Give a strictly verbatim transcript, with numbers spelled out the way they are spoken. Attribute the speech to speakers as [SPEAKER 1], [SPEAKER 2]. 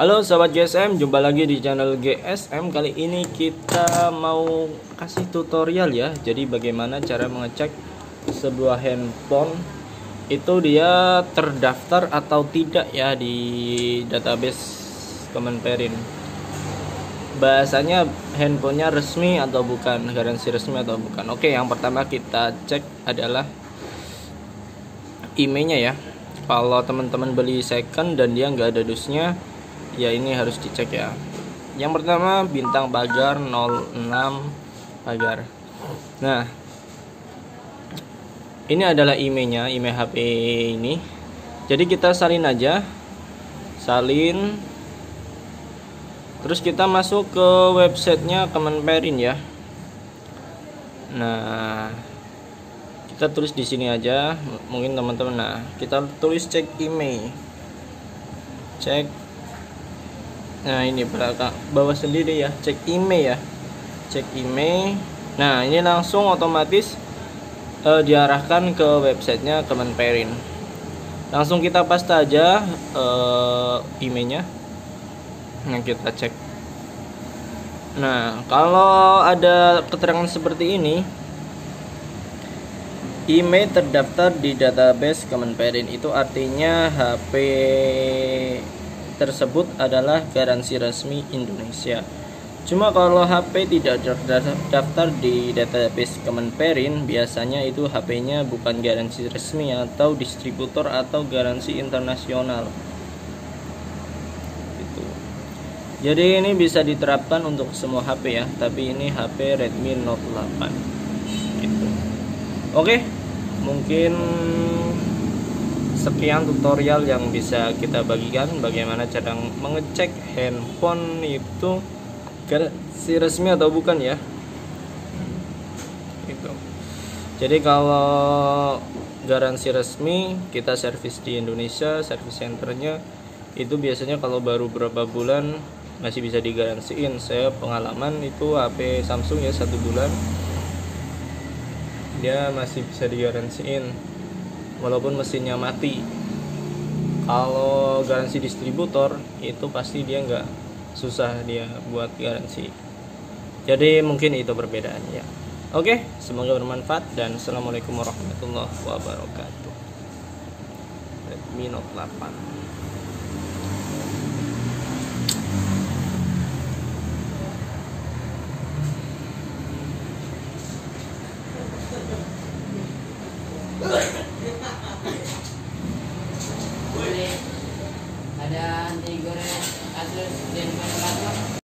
[SPEAKER 1] Halo sobat G S M, jumpa lagi di channel G S M. Kali ini kita mau kasih tutorial ya. Jadi bagaimana cara mengecek sebuah handphone itu dia terdaftar atau tidak ya di database Kemenperin. Bahasanya handphonenya resmi atau bukan, garansi resmi atau bukan. Oke, yang pertama kita cek adalah emailnya ya. Kalau teman-teman beli second dan dia nggak ada dusnya, ya ini harus dicek ya. Yang pertama bintang pagar nol enam pagar. Nah, ini adalah emailnya, email H P ini. Jadi kita salin aja, salin. Terus kita masuk ke websitenya Kemenperin ya. Nah, kita tulis di sini aja, mungkin teman-teman. Nah, kita tulis cek email, cek. Nah ini belakang bawah sendiri ya, cek email ya, cek email. Nah ini langsung otomatis uh, diarahkan ke websitenya Kemenperin. Langsung kita paste aja uh, emailnya. Nah kita cek. Nah kalau ada keterangan seperti ini, email terdaftar di database Kemenperin, itu artinya H P tersebut adalah garansi resmi Indonesia. Cuma kalau H P tidak terdaftar di database Kemenperin, biasanya itu H P-nya bukan garansi resmi atau distributor atau garansi internasional. Gitu. Jadi ini bisa diterapkan untuk semua H P ya, tapi ini H P Redmi Note delapan. Gitu. Oke, mungkin sekian tutorial yang bisa kita bagikan bagaimana cara mengecek handphone itu garansi resmi atau bukan ya. Gitu. Jadi kalau garansi resmi kita servis di Indonesia, service centernya itu biasanya kalau baru berapa bulan masih bisa digaransiin. Saya pengalaman itu H P Samsung ya, satu bulan dia masih bisa digaransiin walaupun mesinnya mati. Kalau garansi distributor itu pasti dia nggak, susah dia buat garansi. Jadi mungkin itu perbedaannya. Oke, semoga bermanfaat dan assalamualaikum warahmatullahi wabarakatuh. Redmi Note delapan.
[SPEAKER 2] Boleh ada anti goreng atlas dan